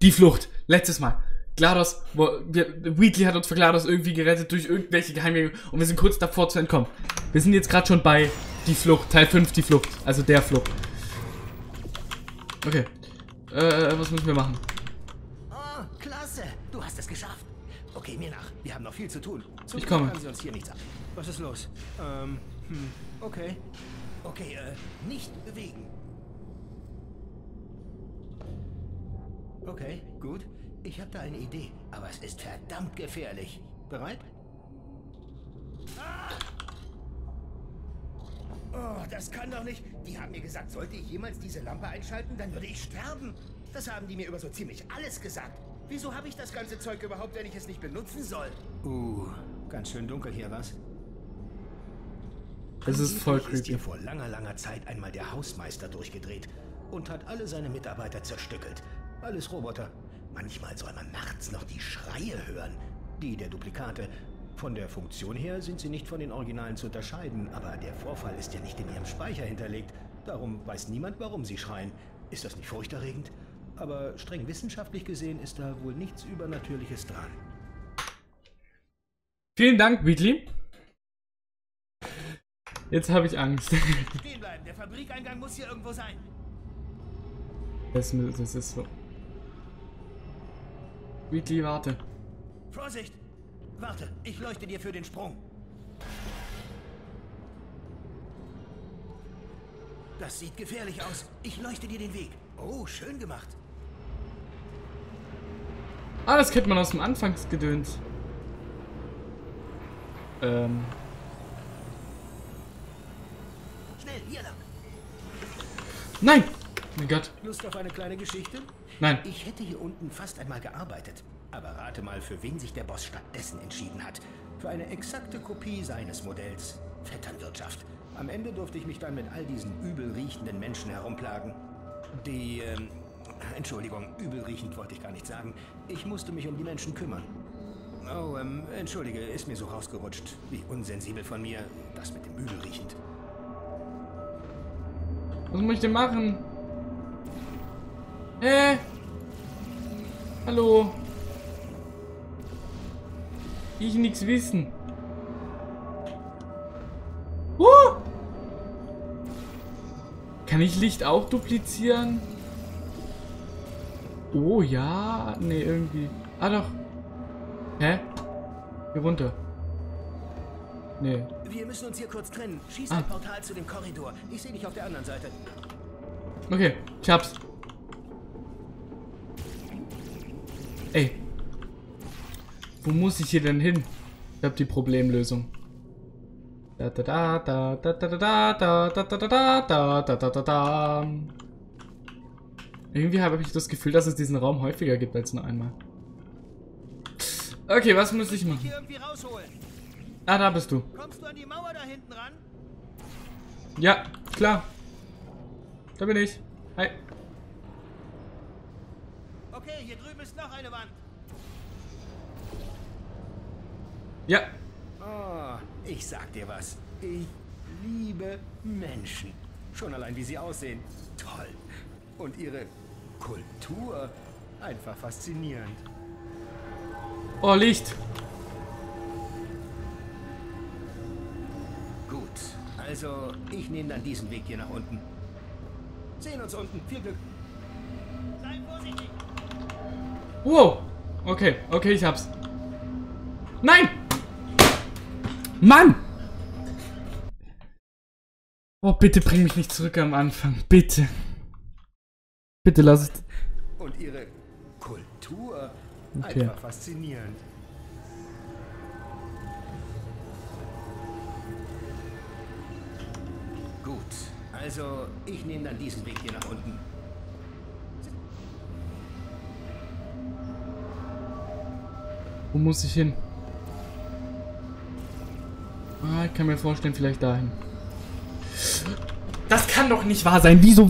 Die Flucht. Letztes Mal. GLaDOS, Wheatley hat uns vor GLaDOS irgendwie gerettet durch irgendwelche Geheimgänge und wir sind kurz davor zu entkommen. Wir sind jetzt gerade schon bei die Flucht, Teil 5, die Flucht, also der Flucht. Okay, was müssen wir machen? Oh, klasse, du hast es geschafft. Okay, mir nach, wir haben noch viel zu tun. Ich komme. Kann sie uns hier nichts an. Was ist los? Okay. Okay, nicht bewegen. Okay, gut. Ich habe da eine Idee, aber es ist verdammt gefährlich. Bereit? Oh, das kann doch nicht. Die haben mir gesagt, sollte ich jemals diese Lampe einschalten, dann würde ich sterben. Das haben die mir über so ziemlich alles gesagt. Wieso habe ich das ganze Zeug überhaupt, wenn ich es nicht benutzen soll? Ganz schön dunkel hier, was? Es ist voll creepy. Ist hier vor langer Zeit einmal der Hausmeister durchgedreht und hat alle seine Mitarbeiter zerstückelt. Alles Roboter. Manchmal soll man nachts noch die Schreie hören. Die der Duplikate. Von der Funktion her sind sie nicht von den Originalen zu unterscheiden, aber der Vorfall ist ja nicht in ihrem Speicher hinterlegt. Darum weiß niemand, warum sie schreien. Ist das nicht furchterregend? Aber streng wissenschaftlich gesehen ist da wohl nichts Übernatürliches dran. Vielen Dank, Wheatley. Jetzt habe ich Angst. Stehen bleiben, der Fabrikeingang muss hier irgendwo sein. Das ist so. Wheatley, warte. Vorsicht! Warte, ich leuchte dir für den Sprung. Das sieht gefährlich aus. Ich leuchte dir den Weg. Oh, schön gemacht. Ah, das kennt man aus dem Anfangsgedöns. Schnell, hier lang. Nein! Mein Gott. Lust auf eine kleine Geschichte? Nein. Ich hätte hier unten fast einmal gearbeitet. Aber rate mal, für wen sich der Boss stattdessen entschieden hat. Für eine exakte Kopie seines Modells. Vetternwirtschaft. Am Ende durfte ich mich dann mit all diesen übel riechenden Menschen herumplagen. Entschuldigung, übel riechend wollte ich gar nicht sagen. Ich musste mich um die Menschen kümmern. Oh, entschuldige, ist mir so rausgerutscht. Wie unsensibel von mir, das mit dem übel riechend. Was muss ich denn machen? Hallo? Ich nichts wissen. Kann ich Licht auch duplizieren? Oh ja. Nee, irgendwie. Ah doch. Hä? Hier runter. Nee. Wir müssen uns hier kurz trennen. Schieß ein Portal zu dem Korridor. Ich sehe dich auf der anderen Seite. Okay, ich hab's. Ey. Wo muss ich hier denn hin? Ich hab die Problemlösung. Da da da da da da da da da da da da da da da. Irgendwie habe ich das Gefühl, dass es diesen Raum häufiger gibt als nur einmal. Okay, was muss ich machen? Hier irgendwie rausholen. Ah, da bist du. Kommst du an die Mauer da hinten ran? Ja, klar. Da bin ich. Hi. Okay, hier drüben ist noch eine Wand. Ja. Oh, ich sag dir was. Ich liebe Menschen. Schon allein wie sie aussehen. Toll. Und ihre Kultur. Einfach faszinierend. Oh, Licht. Gut. Also, ich nehme dann diesen Weg hier nach unten. Sehen uns unten. Viel Glück. Sei vorsichtig. Wow. Okay, okay, ich hab's. Nein! Mann! Oh, bitte bring mich nicht zurück am Anfang. Bitte. Bitte lass es. Und ihre Kultur. Okay. Einfach faszinierend. Gut. Also, ich nehme dann diesen Weg hier nach unten. Wo muss ich hin? Ah, ich kann mir vorstellen, vielleicht dahin. Das kann doch nicht wahr sein. Wieso?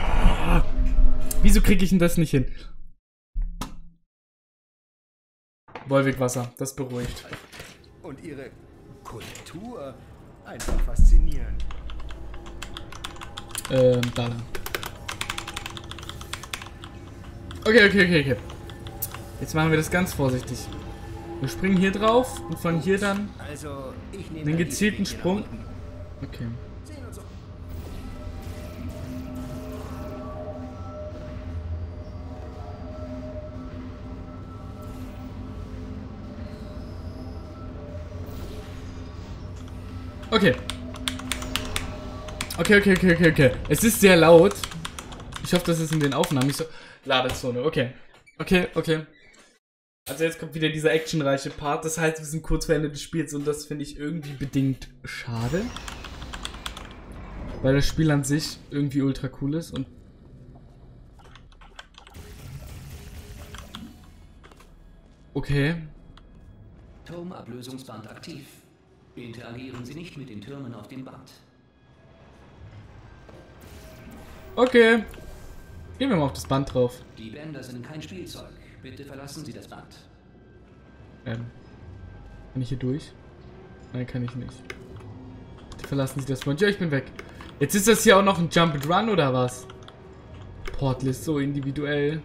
Wieso kriege ich denn das nicht hin? Wolwig-Wasser, das beruhigt. Und ihre Kultur. Einfach faszinierend. Da lang. Okay. Jetzt machen wir das ganz vorsichtig. Wir springen hier drauf und von hier dann Also, ich nehme einen gezielten Sprung. Okay. Okay. Okay. Es ist sehr laut. Ich hoffe, das ist in den Aufnahmen nicht so... Ladezone, okay. Okay. Also jetzt kommt wieder dieser actionreiche Part. Das heißt, wir sind kurz vor Ende des Spiels und das finde ich irgendwie bedingt schade. Weil das Spiel an sich irgendwie ultra cool ist und... Okay. Turmablösungsband aktiv. Interagieren Sie nicht mit den Türmen auf dem Band. Okay. Gehen wir mal auf das Band drauf. Die Bänder sind kein Spielzeug. Bitte verlassen Sie das Band. Kann ich hier durch? Nein, kann ich nicht. Bitte verlassen Sie das Band. Ja, ich bin weg. Jetzt ist das hier auch noch ein Jump and Run oder was? Portal ist so individuell.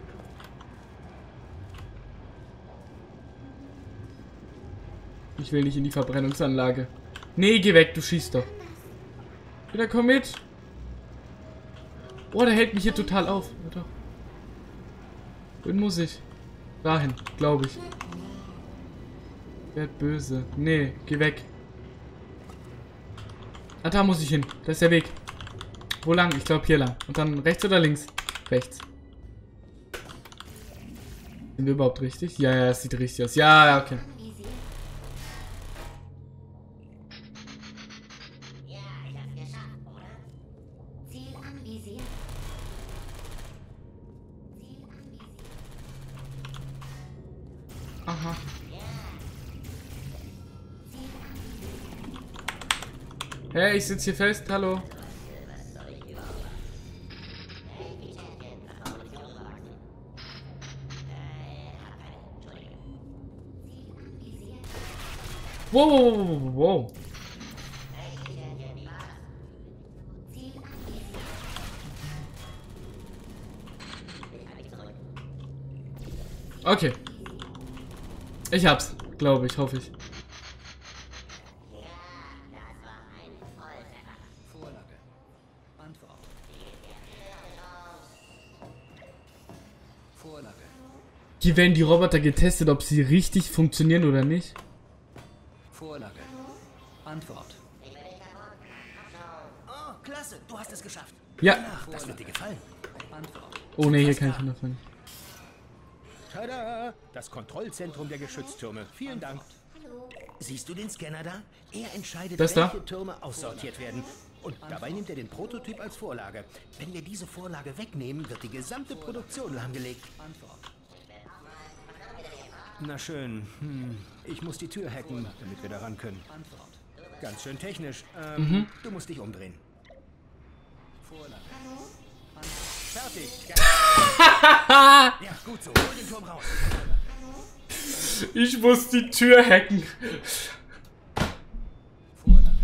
Ich will nicht in die Verbrennungsanlage. Nee, geh weg, du schießt doch. Wieder komm mit. Oh, der hält mich hier total auf. Ja, doch. Wohin muss ich? Dahin, glaube ich. Werd böse. Nee, geh weg. Ah, da muss ich hin. Da ist der Weg. Wo lang? Ich glaube hier lang. Und dann rechts oder links? Rechts. Sind wir überhaupt richtig? Ja, es sieht richtig aus. Ja, okay. Aha. Hey, ich sitze hier fest. Hallo. Wow. Okay. Ich hab's, glaube ich, hoffe ich. Vorlage. Antwort. Vorlage. Hier werden die Roboter getestet, ob sie richtig funktionieren oder nicht. Vorlage. Antwort. Oh, klasse, du hast es geschafft. Ja. Ach, das wird dir gefallen. Antwort. Oh ne, hier kann ich runterfallen. Tada! Das Kontrollzentrum der Geschütztürme. Vielen Dank. Siehst du den Scanner da? Er entscheidet, Das welche da? Türme aussortiert werden. Und dabei nimmt er den Prototyp als Vorlage. Wenn wir diese Vorlage wegnehmen, wird die gesamte Produktion lahmgelegt. Antwort. Na schön. Ich muss die Tür hacken, damit wir da ran können. Antwort. Ganz schön technisch. Du musst dich umdrehen. Vorlage. Fertig. Ja, gut so. Hol den Turm raus. Ich muss die Tür hacken. Vorlage.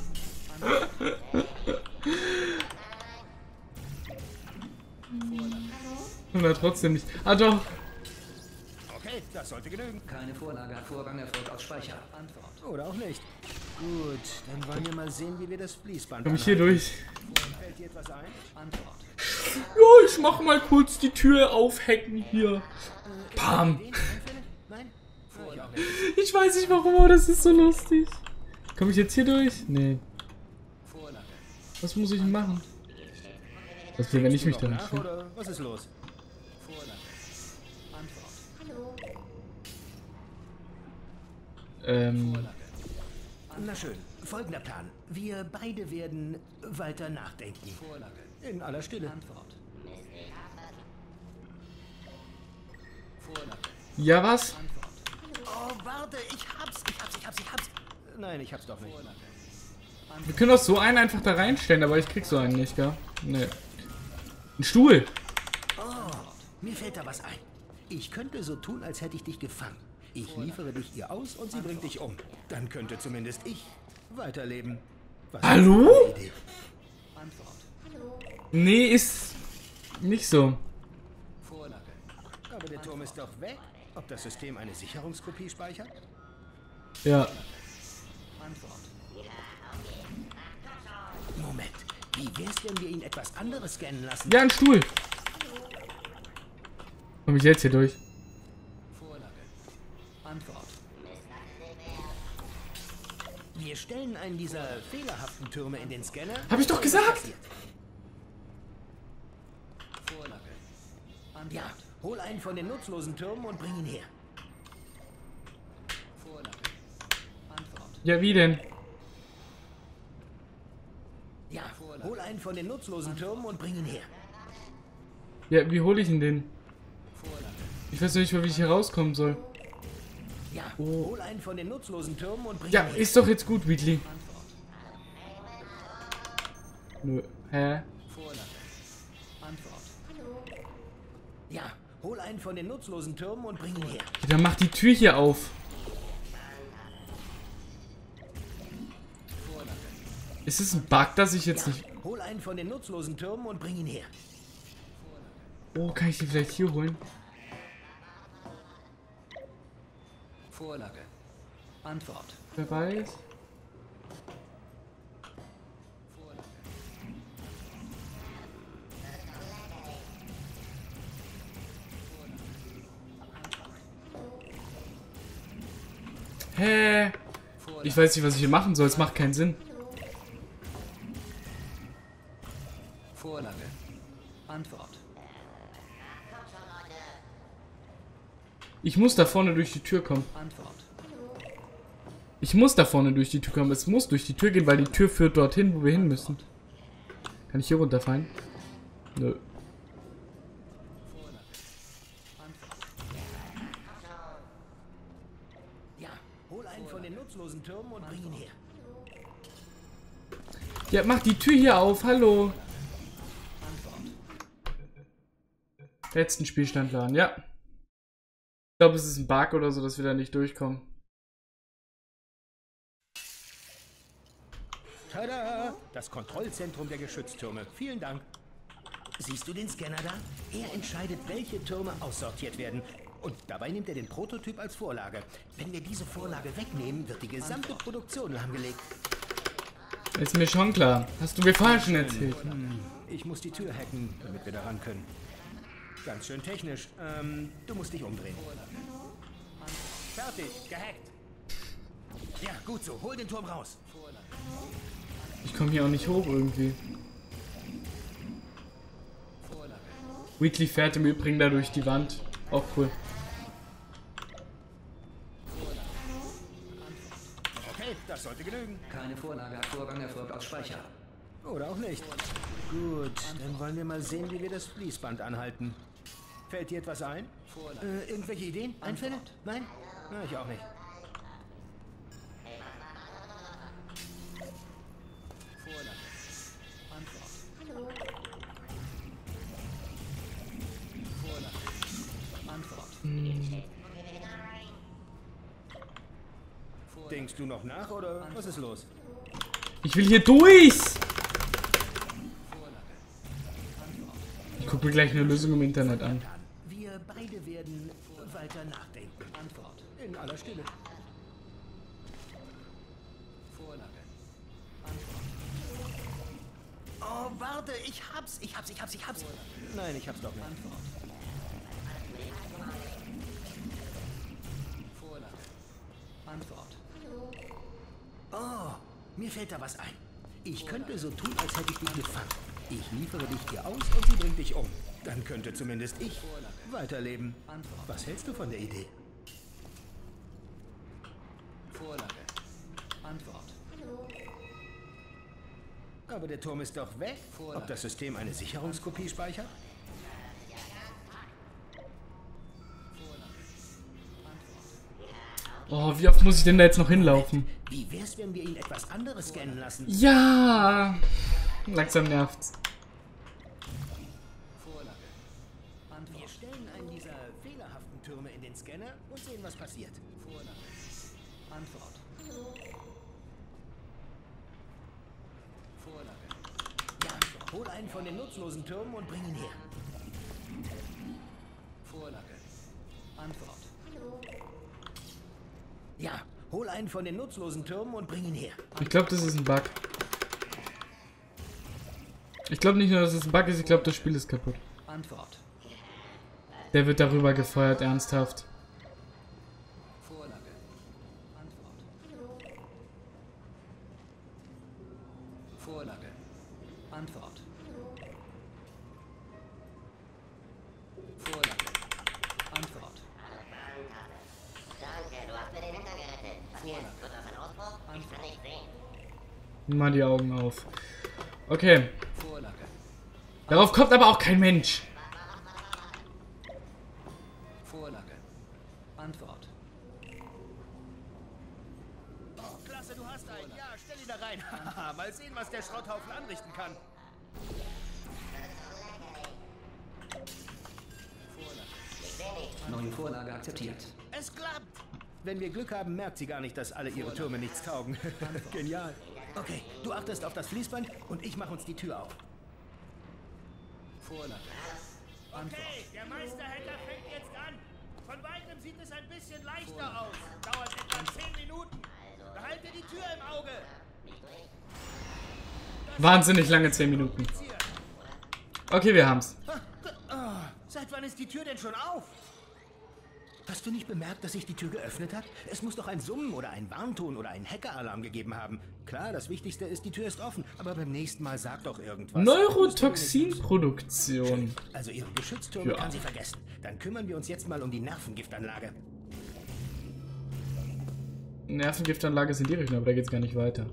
Na, trotzdem nicht. Ah, doch. Okay, das sollte genügen. Keine Vorlage. Vorgang erfolgt aus Speicher. Antwort. Oder auch nicht. Gut, dann wollen wir mal sehen, wie wir das Fließband Komm ich hier durch? Fällt dir etwas ein? Antwort. Ja, ich mach mal kurz die Tür aufhacken hier. Bam. Nein? Ich weiß nicht warum, aber das ist so lustig. Komme ich jetzt hier durch? Nee. Vorlage. Was muss ich denn machen? Was will, wenn ich mich da Nach, hinstelle? oder was ist los? Vorlage. Antwort. Vorlage. Na schön, folgender Plan. Wir beide werden weiter nachdenken. Vorlage. In aller Stille. Antwort. Vorlage. Ja, was? Antwort. Oh, warte, ich hab's. Nein, ich hab's doch nicht. Vorlage. Wir können auch so einen einfach da reinstellen, aber ich krieg so einen nicht, gell? Nee. Ein Stuhl. Mir fällt da was ein. Ich könnte so tun, als hätte ich dich gefangen. Ich liefere dich ihr aus und sie bringt dich um. Dann könnte zumindest ich weiterleben. Was Hallo? ist eine Idee? Antwort. Nee, ist nicht so. Vorlage. Aber Aber der Turm ist doch weg. Ob das System eine Sicherungskopie speichert? Ja. Antwort. Moment. Wie wär's, wenn wir ihn etwas anderes scannen lassen? Ja, ein Stuhl. Komm ich jetzt hier durch? Vorlage. Antwort. Wir stellen einen dieser fehlerhaften Türme in den Scanner. Hab ich doch gesagt! Vorlage. Antwort. Ja, hol einen von den nutzlosen Türmen und bring ihn her. Vorlage. Antwort. Ja, wie denn? Ja, hol einen von den nutzlosen Türmen und bring ihn her. Ja, wie hole ich ihn denn? Vorlage. Ich weiß noch nicht mal, wie ich hier rauskommen soll. Ja, Oh. hol einen von den nutzlosen Türmen und bring Ja, ihn her. ist doch jetzt gut, Wheatley. Antwort. Nö. Hä? Vorlage. Antwort. Ja, hol einen von den nutzlosen Türmen und bring ihn her. Ja, dann mach die Tür hier auf. Vorlage. Ist es ein Bug, dass ich jetzt Ja, nicht... hol einen von den nutzlosen Türmen und bring ihn her. Oh, kann ich die vielleicht hier holen? Vorlage. Antwort. Wer weiß? Vorlage. Hä? Ich weiß nicht, was ich hier machen soll. Es macht keinen Sinn. Vorlage. Antwort. Ich muss da vorne durch die Tür kommen. Antwort. Ich muss da vorne durch die Tür kommen. Es muss durch die Tür gehen, weil die Tür führt dorthin, wo wir hin müssen. Kann ich hier runterfallen? Nö. Vorlage. Antwort. Ja, hol einen von den nutzlosen Türmen und bring ihn her. Ja, mach die Tür hier auf. Hallo. Antwort. Letzten Spielstand laden. Ja. Ich glaube, es ist ein Bug oder so, dass wir da nicht durchkommen. Tada! Das Kontrollzentrum der Geschütztürme. Vielen Dank. Siehst du den Scanner da? Er entscheidet, welche Türme aussortiert werden. Und dabei nimmt er den Prototyp als Vorlage. Wenn wir diese Vorlage wegnehmen, wird die gesamte Produktion lahmgelegt. Ist mir schon klar. Hast du mir vorher schon erzählt. Ich muss die Tür hacken, damit wir da ran können. Ganz schön technisch. Du musst dich umdrehen. Fertig, gehackt. Ja, gut so. Hol den Turm raus. Ich komme hier auch nicht hoch irgendwie. Vorlage. Wheatley fährt im Übrigen da durch die Wand. Auch cool. Okay, das sollte genügen. Keine Vorlage. Vorgang erfolgt aus Speicher. Oder auch nicht. Gut, dann wollen wir mal sehen, wie wir das Fließband anhalten. Fällt dir etwas ein? Vorlage. Irgendwelche Ideen? Einfälle? Nein? Na, ich auch nicht. Vorlage. Antwort. Vorlage. Antwort. Vorlage. Denkst du noch nach oder was ist los? Ich will hier durch! Vorlage. Antwort. Ich gucke mir gleich eine Lösung im Internet an. Wir beide werden weiter nachdenken. Antwort. In aller Stille. Vorlage. Antwort. Oh, warte, ich hab's. Nein, ich hab's doch nicht. Antwort. Vorlage. Antwort. Oh, mir fällt da was ein. Ich könnte so tun, als hätte ich dich gefangen. Ich liefere dich dir aus und sie bringt dich um. Dann könnte zumindest ich weiterleben. Antwort. Was hältst du von der Idee? Vorlage. Antwort. Aber der Turm ist doch weg. Ob das System eine Sicherungskopie speichert? Oh, wie oft muss ich denn da jetzt noch hinlaufen? Wie wär's, wenn wir ihn etwas anderes scannen lassen? Ja! Langsam nervt's. Vorlage. Wir Antwort. stellen einen dieser fehlerhaften Türme in den Scanner und sehen, was passiert. Vorlage. Antwort. Vorlage. Ja, hol einen von den nutzlosen Türmen und bring ihn her. Vorlage. Antwort. Ja, hol einen von den nutzlosen Türmen und bring ihn her. Ich glaube, das ist ein Bug. Ich glaube nicht nur, dass es ein Bug ist, ich glaube, das Spiel ist kaputt. Antwort. Der wird darüber gefeuert, ernsthaft. Vorlage. Antwort. Vorlage. Antwort. Vorlage. Antwort. Danke, du hast mir den Hintern gerettet. Was jetzt? Wird das ein Ausbruch? Ich kann nicht sehen. Nimm mal die Augen auf. Okay. Vorlage. Darauf kommt aber auch kein Mensch. Vorlage. Antwort. Oh, klasse, du hast einen. Ja, stell ihn da rein. Mal sehen, was der Schrotthaufen anrichten kann. Neue Vorlage akzeptiert. Es klappt. Wenn wir Glück haben, merkt sie gar nicht, dass alle ihre Türme nichts taugen. Genial. Okay, du achtest auf das Fließband und ich mache uns die Tür auf. Vorlage. Okay, der Meisterhändler fängt jetzt an. Von weitem sieht es ein bisschen leichter aus. Dauert etwa 10 Minuten. Behalte die Tür im Auge. Wahnsinnig lange 10 Minuten. Okay, wir haben's. Seit wann ist die Tür denn schon auf? Hast du nicht bemerkt, dass sich die Tür geöffnet hat? Es muss doch ein Summen oder ein Warnton oder einen Hackeralarm gegeben haben. Klar, das Wichtigste ist, die Tür ist offen. Aber beim nächsten Mal sag doch irgendwas. Neurotoxinproduktion. Also ihre Geschütztürme Ja. kann sie vergessen. Dann kümmern wir uns jetzt mal um die Nervengiftanlage. Nervengiftanlage ist in die Richtung, aber da geht's gar nicht weiter.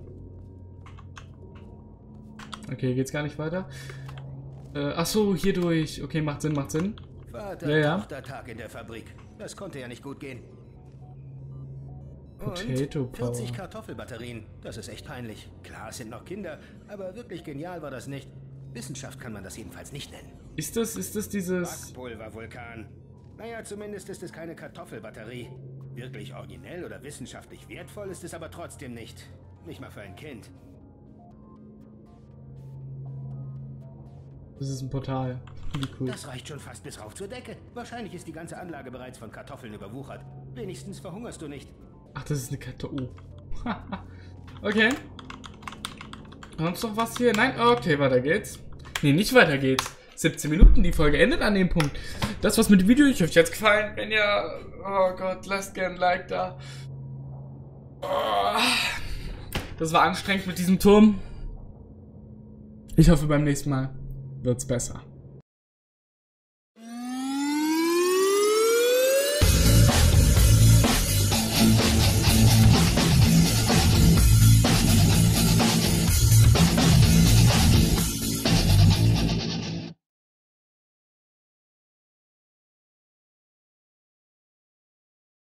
Okay, hier geht's gar nicht weiter. Ach so, hier durch. Okay, macht Sinn, macht Sinn. Vater-Tochter-Tag in der Fabrik. Das konnte ja nicht gut gehen. Potato Und Power. 40 Kartoffelbatterien. Das ist echt peinlich. Klar, es sind noch Kinder, aber wirklich genial war das nicht. Wissenschaft kann man das jedenfalls nicht nennen. Ist das dieses... Backpulvervulkan. Naja, zumindest ist es keine Kartoffelbatterie. Wirklich originell oder wissenschaftlich wertvoll ist es aber trotzdem nicht. Nicht mal für ein Kind. Das ist ein Portal. Wie cool. Das reicht schon fast bis rauf zur Decke. Wahrscheinlich ist die ganze Anlage bereits von Kartoffeln überwuchert. Wenigstens verhungerst du nicht. Ach, das ist eine Kartoffel. Oh. Okay. Sonst noch was hier? Nein? Okay, weiter geht's. Nee, nicht weiter geht's. 17 Minuten, die Folge endet an dem Punkt. Das war's mit dem Video. Ich hoffe, euch hat's gefallen. Wenn ja, oh Gott, lasst gerne ein Like da. Oh. Das war anstrengend mit diesem Turm. Ich hoffe, beim nächsten Mal wird's besser.